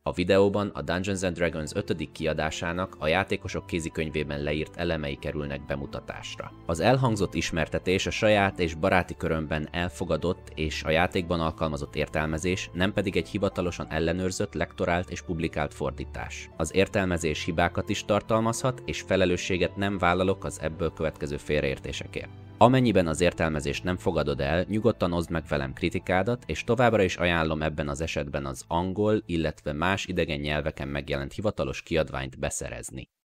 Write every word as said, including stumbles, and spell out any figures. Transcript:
A videóban a Dungeons and Dragons ötödik kiadásának a játékosok kézikönyvében leírt elemei kerülnek bemutatásra. Az elhangzott ismertetés a saját és baráti körömben elfogadott és a játékban alkalmazott értelmezés, nem pedig egy hivatalosan ellenőrzött, lektorált és publikált fordítás. Az értelmezés hibákat is tartalmazhat, és felelősséget nem vállalok az ebből következő félreértésekért. Amennyiben az értelmezést nem fogadod el, nyugodtan oszd meg velem kritikádat, és továbbra is ajánlom ebben az esetben az angol, illetve más idegen nyelveken megjelent hivatalos kiadványt beszerezni.